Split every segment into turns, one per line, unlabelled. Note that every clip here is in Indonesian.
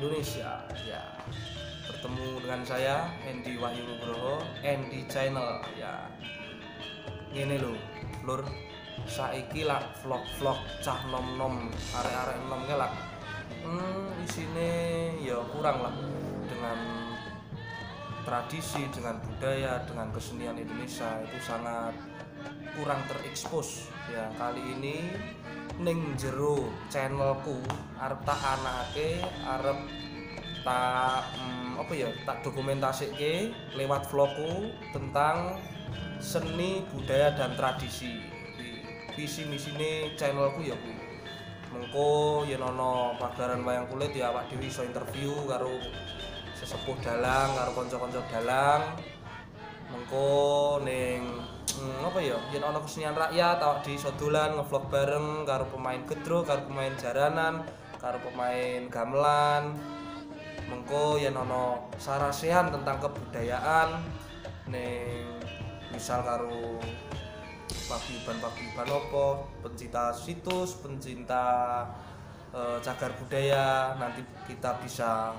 Indonesia. Ya, bertemu dengan saya Endi Wahyu Nugroho, Endi Channel. Ya, ngene lho, Lur. Saiki lah vlog-vlog cah nom-nom, arek-arek nom ke lah. Isine ya kurang lah dengan tradisi, dengan budaya, dengan kesenian Indonesia itu sangat kurang terekspos. Ya, kali ini ning jero channelku arep tak anake, arep tak tak dokumentasike lewat vlogku tentang seni, budaya dan tradisi. Visi misine channelku ya kuwi. Mengko yen ana pagelaran wayang kulit ya awak dhewe iso interview karo sesepuh dalang, karo kanca-kanca dalang. Mengko ning yen ana kesenian rakyat awak dhewe iso dolan ngevlog bareng karo pemain gedro, karo pemain jaranan, karo pemain gamelan. Mengko yen ana sarasehan tentang kebudayaan ning misal karo paguyuban apa, pencinta situs, pencinta cagar budaya, nanti kita bisa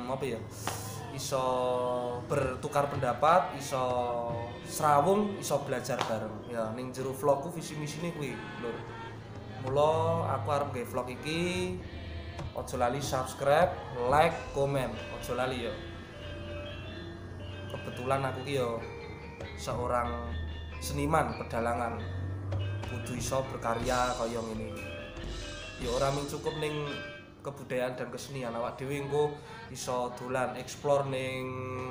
iso bertukar pendapat, iso srawung, iso belajar bareng. Ya ning jero vlogku visi misine kuwi, Lur. Mula aku arep gawe vlog iki, aja lali subscribe, like, komen, aja lali ya. Kebetulan aku ki yo seorang seniman pedalangan, kudu iso berkarya kaya ngene. Ya ora mung cukup ning kebudayaan dan kesenian, awak dhewe engko iso dolan explore ning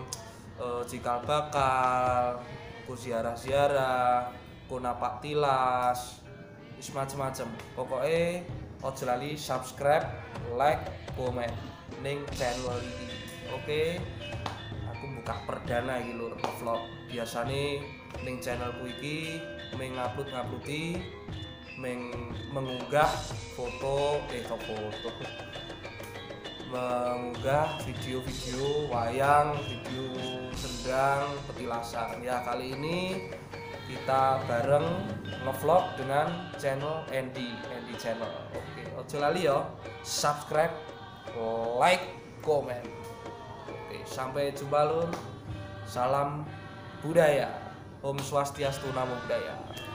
cikal bakal, ku ziarah-ziarah, ku napak tilas, wis macem-macem. Pokoke aja lali subscribe, like, komen ning channel iki. Oke. Aku buka perdana iki lho vlog. Biasane ning channelku iki nguploadi mengunggah mengunggah video-video wayang, video sendang, petilasan. Ya kali ini kita bareng ngevlog dengan channel Endi Channel. Oke, ojo lali ya subscribe, like, komen. Oke, sampai jumpa lur. Salam budaya. Om Swastiastu, Namo Buddhaya.